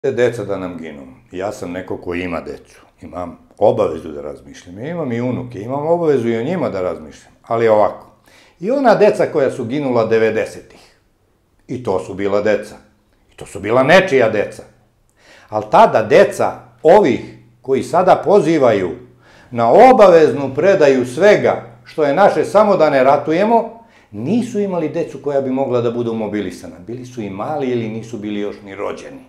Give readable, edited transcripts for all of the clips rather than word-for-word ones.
Deca da nam ginu. Ja sam neko ko ima decu. Imam obavezu da razmišljam. Ja imam i unuke, imam obavezu i o njima da razmišljam. Ali ovako. I ona deca koja su ginula 90-ih. I to su bila deca. I to su bila nečija deca. Ali tada deca ovih koji sada pozivaju na obaveznu predaju svega što je naše samo da ne ratujemo, nisu imali decu koja bi mogla da budu mobilisana. Bili su i mali ili nisu bili još ni rođeni.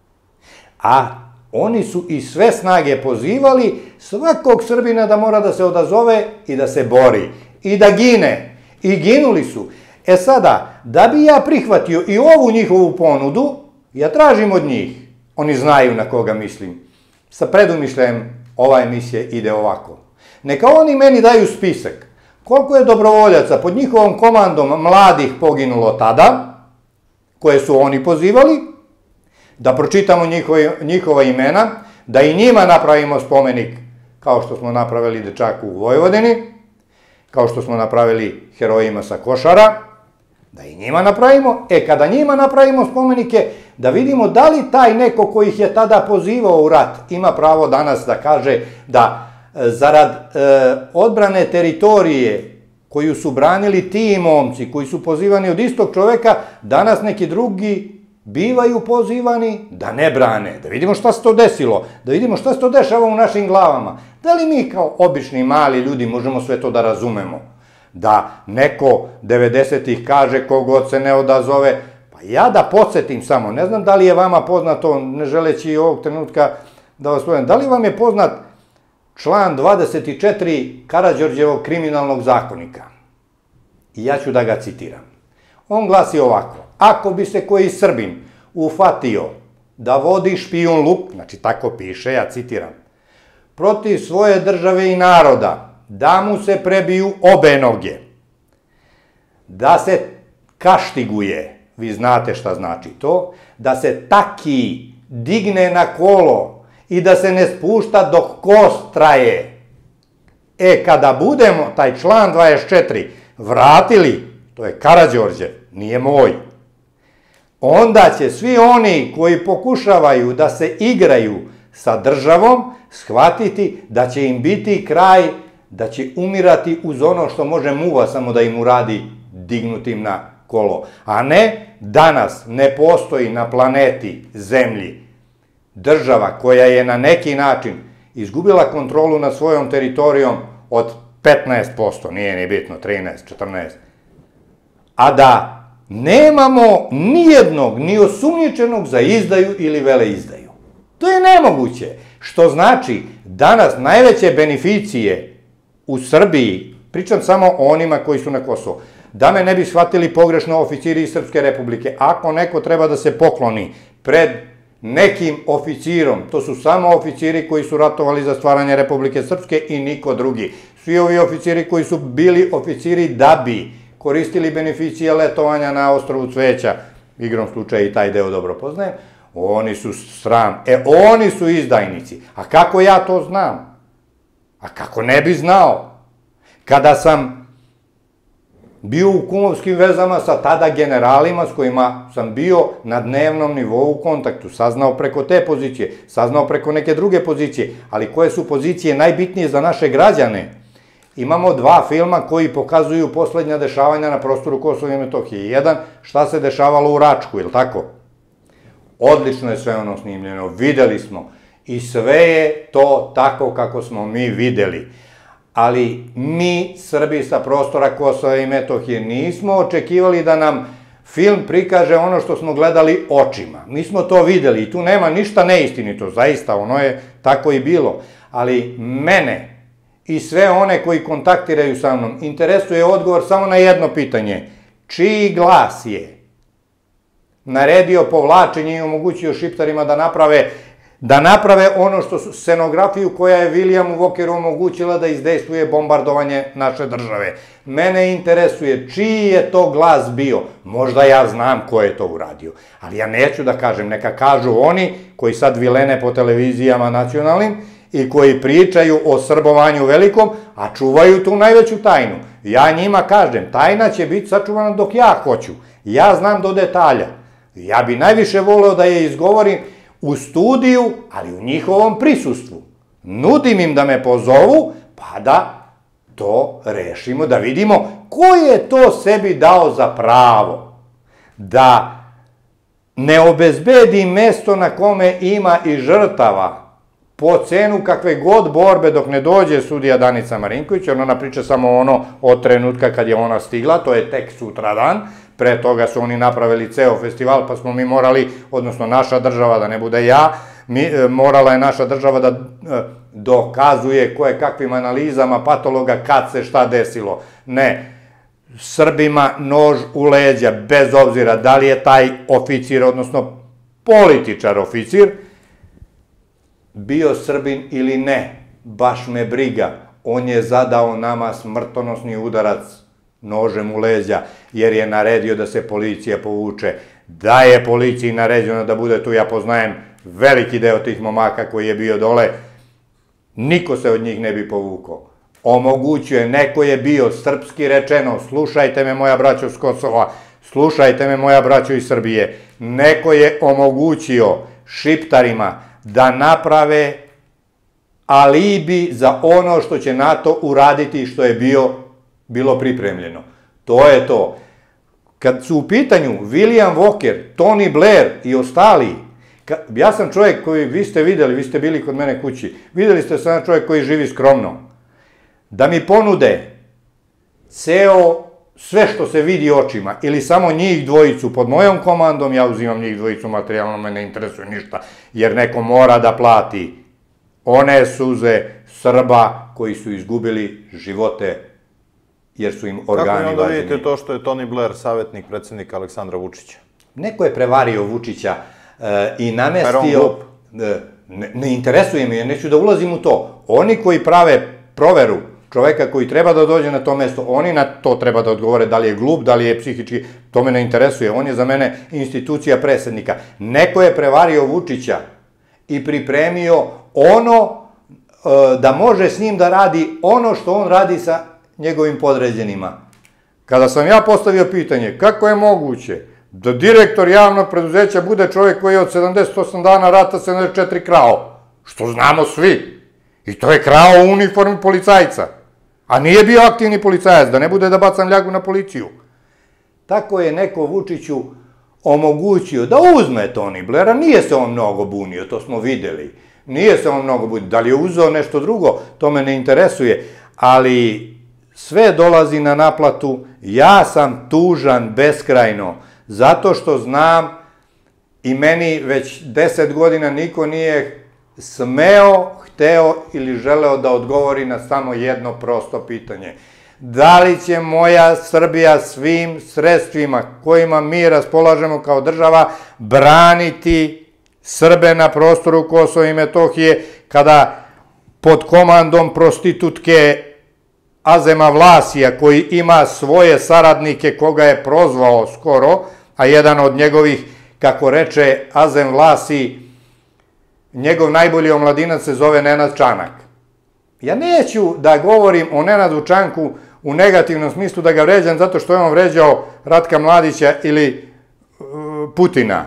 A oni su iz sve snage pozivali svakog Srbina da mora da se odazove i da se bori. I da gine. I ginuli su. E sada, da bi ja prihvatio i ovu njihovu ponudu, ja tražim od njih, oni znaju na koga mislim, sa predumišljajem ova emisija ide ovako. Neka oni meni daju spisak koliko je dobrovoljaca pod njihovom komandom mladih poginulo tada, koje su oni pozivali, da pročitamo njihova imena, da i njima napravimo spomenik kao što smo napravili dečaku u Vojvodini, kao što smo napravili herojima sa Košara, da i njima napravimo. E, kada njima napravimo spomenike, da vidimo da li taj neko koji ih je tada pozivao u rat ima pravo danas da kaže da zarad odbrane teritorije koju su branili ti momci, koji su pozivani od istog čoveka, danas neki drugi bivaju pozivani da ne brane. Da vidimo šta se to desilo, da vidimo šta se to dešava u našim glavama. Da li mi kao obični mali ljudi možemo sve to da razumemo? Da neko 90-ih kaže kogod se ne odazove. Pa ja da podsjetim samo, ne znam da li je vama poznato, ne želeći ovog trenutka da vas povedem, da li vam je poznat član 24 Karađorđevog kriminalnog zakonika? I ja ću da ga citiram. On glasi ovako: ako bi se koji Srbin ufatio da vodi špijun luk, znači tako piše, ja citiram, protiv svoje države i naroda, da mu se prebiju obe noge, da se kaštiguje, vi znate šta znači to, da se taki digne na kolo i da se ne spušta dok kost traje. E, kada budemo taj član 24 vratili, to je Karađorđev, nije moj, onda će svi oni koji pokušavaju da se igraju sa državom shvatiti da će im biti kraj, da će umirati uz ono što može muva samo da im uradi dignutim na kolo. A ne, danas ne postoji na planeti Zemlji država koja je na neki način izgubila kontrolu nad svojom teritorijom od 15%, nije ni bitno, 13, 14%, a da nemamo nijednog, ni osumnjičenog za izdaju ili veleizdaju. To je nemoguće. Što znači, danas najveće beneficije u Srbiji, pričam samo o onima koji su na Kosovu, da me ne bi shvatili pogrešno oficiri iz Srpske republike, ako neko treba da se pokloni pred nekim oficirom, to su samo oficiri koji su ratovali za stvaranje Republike Srpske i niko drugi. Svi ovi oficiri koji su bili oficiri da bi koristili beneficije letovanja na ostrvu Cveća, igrom slučaja i taj deo dobro poznajem, oni su sram. E, oni su izdajnici. A kako ja to znam? A kako ne bi znao? Kada sam bio u kumovskim vezama sa tada generalima s kojima sam bio na dnevnom nivou u kontaktu, saznao preko te pozicije, saznao preko neke druge pozicije, ali koje su pozicije najbitnije za naše građane? Imamo dva filma koji pokazuju poslednja dešavanja na prostoru Kosova i Metohije. Jedan, šta se dešavalo u Račku, je li tako? Odlično je sve ono snimljeno, videli smo. I sve je to tako kako smo mi videli. Ali mi, Srbi sa prostora Kosova i Metohije, nismo očekivali da nam film prikaže ono što smo gledali očima. Mi smo to videli i tu nema ništa neistinito, zaista, ono je tako i bilo. Ali mene i sve one koji kontaktiraju sa mnom interesuje odgovor samo na jedno pitanje. Čiji glas je naredio povlačenje i omogućio Šiptarima da naprave ono što su scenografiju koja je Williamu Walkeru omogućila da izdejstvuje bombardovanje naše države. Mene interesuje čiji je to glas bio. Možda ja znam ko je to uradio, ali ja neću da kažem, neka kažu oni koji sad vilene po televizijama nacionalnim i koji pričaju o srbovanju velikom, a čuvaju tu najveću tajnu. Ja njima kažem, tajna će biti sačuvana dok ja hoću. Ja znam do detalja. Ja bi najviše voleo da je izgovorim u studiju, ali u njihovom prisustvu. Nudim im da me pozovu, pa da to rešimo, da vidimo ko je to sebi dao za pravo da ne obezbedi mesto na kome ima i žrtava po cenu kakve god borbe dok ne dođe sudija Danica Marinković, jer ona priča samo ono od trenutka kad je ona stigla, to je tek sutradan, pre toga su oni napravili ceo festival, pa smo mi morali, odnosno naša država, da ne bude ja, morala je naša država da dokazuje koje kakvim analizama patologa kad se šta desilo. Ne, Srbima nož u leđa, bez obzira da li je taj oficir, odnosno političar oficir, bio Srbin ili ne, baš me briga, on je zadao nama smrtonosni udarac nožem u leđa, jer je naredio da se policija povuče. Da je policiji naređeno da bude tu, ja poznajem veliki deo tih momaka koji je bio dole, niko se od njih ne bi povukao. Omogućuje, neko je bio, srpski rečeno, slušajte me moja braćo s Kosova, slušajte me moja braćo iz Srbije, neko je omogućio šiptarima da naprave alibi za ono što će NATO uraditi i što je bilo pripremljeno. To je to. Kad su u pitanju William Walker, Tony Blair i ostali, ja sam čovjek koji, vi ste videli, vi ste bili kod mene kući, videli ste sam čovjek koji živi skromno, da mi ponude sve što se vidi očima, ili samo njih dvojicu pod mojom komandom, ja uzimam njih dvojicu materijalno, me ne interesuje ništa, jer neko mora da plati one suze Srba koji su izgubili živote, jer su im organi važni. Kako onda vidite to što je Tony Blair savjetnik predsjednika Aleksandra Vučića? Neko je prevario Vučića i namestio... Ne interesuje me, jer neću da ulazim u to. Oni koji prave proveru čoveka koji treba da dođe na to mesto, oni na to treba da odgovore da li je glup, da li je psihički, to me ne interesuje. On je za mene institucija predsjednika. Neko je prevario Vučića i pripremio ono da može s njim da radi ono što on radi sa njegovim podređenima. Kada sam ja postavio pitanje kako je moguće da direktor javnog preduzeća bude čovjek koji je od 78 dana rata 74 krao, što znamo svi, i to je krao u uniformi policajca, a nije bio aktivni policajac, da ne bude da bacam ljagu na policiju. Tako je neko Vučiću omogućio da uzme Tony Blaira, nije se on mnogo bunio, to smo videli, nije se on mnogo bunio, da li je uzeo nešto drugo, to me ne interesuje, ali sve dolazi na naplatu, ja sam tužan beskrajno, zato što znam i meni već 10 godina niko nije smeo, hteo ili želeo da odgovori na samo jedno prosto pitanje. Da li će moja Srbija svim sredstvima kojima mi raspolažemo kao država braniti Srbe na prostoru Kosova i Metohije kada pod komandom prostitutke Azema Vlasija, koji ima svoje saradnike koga je prozvao skoro, a jedan od njegovih, kako reče Azem Vlasi, njegov najbolji omladinac se zove Nenad Čanak. Ja neću da govorim o Nenadu Čanku u negativnom smislu, da ga vređam zato što je on vređao Ratka Mladića ili Putina.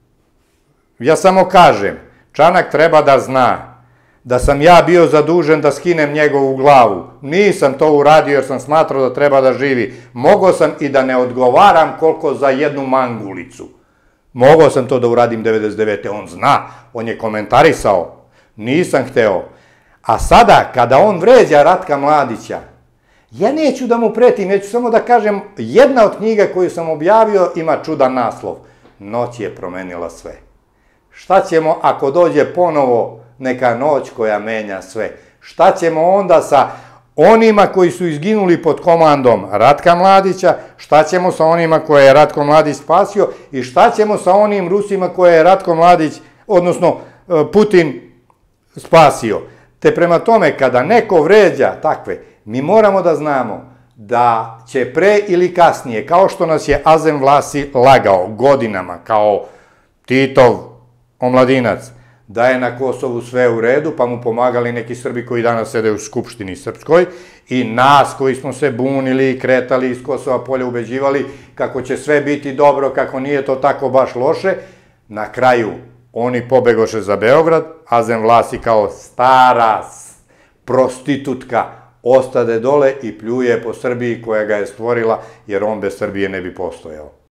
Ja samo kažem, Čanak treba da zna da sam ja bio zadužen da skinem njegovu glavu. Nisam to uradio jer sam smatrao da treba da živi. Mogao sam i da ne odgovaram koliko za jednu mangulicu. Mogao sam to da uradim 99. On zna, on je komentarisao. Nisam hteo. A sada, kada on vređa Ratka Mladića, ja neću da mu pretim, ja ću samo da kažem, jedna od knjiga koju sam objavio ima čudan naslov. Noć je promenila sve. Šta ćemo ako dođe ponovo neka noć koja menja sve? Šta ćemo onda sa onima koji su izginuli pod komandom Ratka Mladića, šta ćemo sa onima koje je Ratko Mladić spasio i šta ćemo sa onim Rusima koje je Ratko Mladić, odnosno Putin, spasio? Te prema tome, kada neko vređa takve, mi moramo da znamo da će pre ili kasnije, kao što nas je Azem Vlasi lagao godinama, kao Titov omladinac, da je na Kosovu sve u redu, pa mu pomagali neki Srbi koji danas sede u Skupštini Srpskoj i nas koji smo se bunili i kretali iz Kosova polja, ubeđivali kako će sve biti dobro, kako nije to tako baš loše. Na kraju Oni pobegoše za Beograd, a zem Vlasi kao stara prostitutka ostade dole i pljuje po Srbiji koja ga je stvorila, jer on bez Srbije ne bi postojao.